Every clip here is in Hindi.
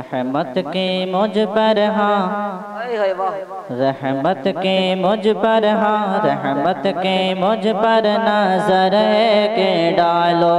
रहमत की मुझ पर हाँ, रहमत की मुझ पर हाँ, रहमत की मुझ पर नजर के डालो।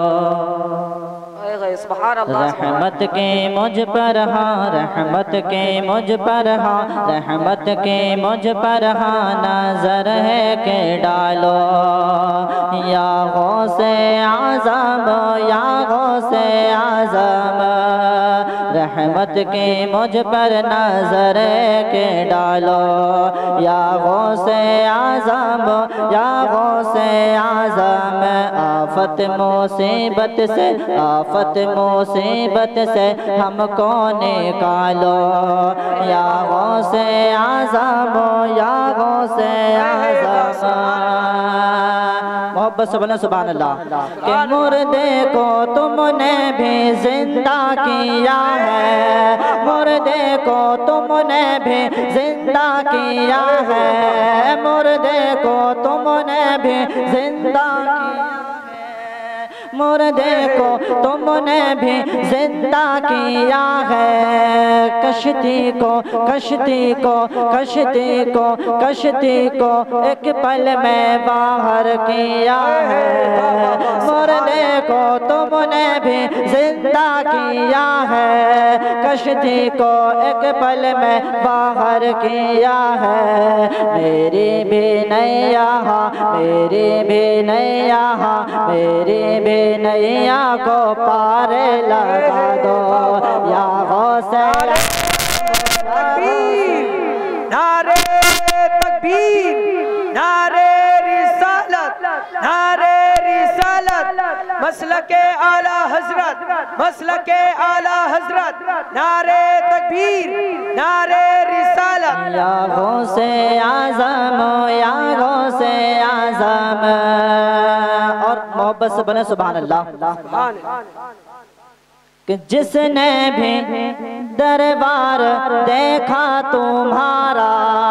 रहमत के मुझ पर हाँ, रहमत के मुझ पर हाँ, रहमत के मुझ पर हाँ, नजर है के डालो। या गौसे आज़म, या गौसे आज़म, रहमत के मुझ पर नजर के डालो। या गौसे आज़म, या गौसे आज़म, आफत मुसीबत से, आफत मुसीबत से हमको निकालो। या गौसे आज़म, या गौसे आज़म। मोहब्बत से बोले सुभान अल्लाह। कि मुर्दे को तुमने भी जिंदा किया है, मुर्दे को तुमने भी जिंदा किया है, मुर्दे को तुमने भी जिंदा किया है, मुर्दे को तुमने भी जिंदा किया है। कश्ती को, कश्ती को, कश्ती को, कश्ती को एक पल में बाहर किया है। मुर्दे को तुमने भी जिंदा किया है, कश्ती को एक पल में बाहर किया है। मेरी भी नैया, मेरी भी नैया, मेरी भी नैया को पार लगा दो। या गौसे नारे तकबीर, नारे रिसालत, नारे रिसालत, मसलके आला हजरत, मसलके आला हजरत, नारे तकबीर, नारे रिसालत। या गौसे आज़म, या गौसे आज़म। और मोहब्बत से बने सुभान अल्लाह। कि जिसने भी दरबार देखा तुम्हारा,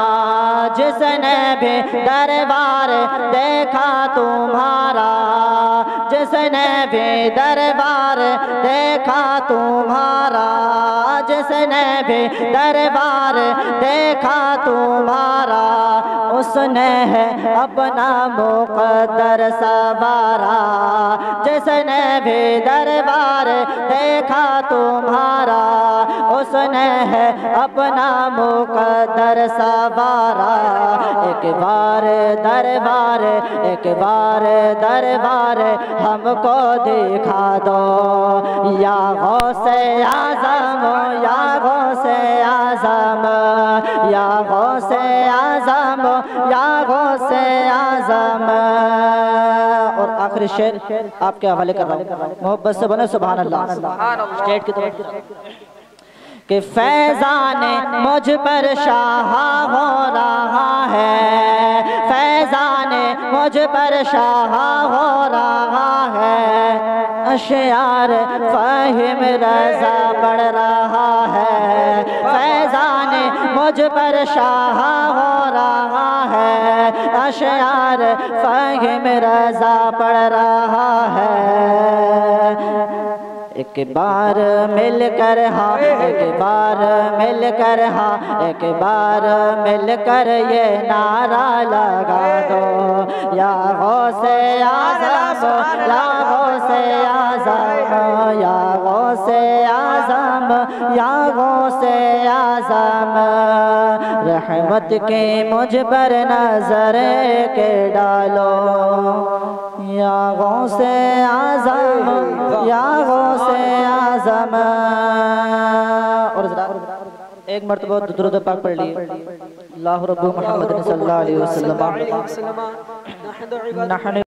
जिसने भी दरबार देखा तुम्हारा, जिसने भी दरबार देखा तुम्हारा, जिसने भी दरबार देखा तुम्हारा, उसने है अपना मुक़द्दर सवारा। जिसने भी दरबार देखा तुम्हारा, उसने है अपना मुक़द्दर सवारा। एक बार दरबार, एक बार दरबार हमको दिखा दो। या गौसे आज़म, या गौसे आज़म, या गौसे आज़म, या गौसे आज़म। और आखिरी शेर आपके हवाले कर रहा हूँ, मोहब्बत से बने सुभान अल्लाह। स्टेट की तरफ कि फैज़ान मुझ पर शाह हो रहा है, फैज़ान मुझ पर शाह हो रहा है। अशयार फ़ाहिम रज़ा पढ़ रहा है, फैज़ान मुझ पर शाह हो रहा है। अशयार फ़ाहिम रज़ा पढ़ रहा है। एक बार मिलकर हाँ, एक बार मिलकर हाँ, एक बार मिलकर ये नारा लगा दो। या गौसे आज़म, या गौसे आज़म, या गौसे आज़म, या गौसे आज़म। रहमत के मुझ पर नजर के डालो। या गौसे आज़म, या गौसे आज़म। और एक मर्तबा दुरूद पाक पढ़ लिए। अल्लाह रब्बु मुहम्मद सल्लल्लाहु अलैहि वसल्लम।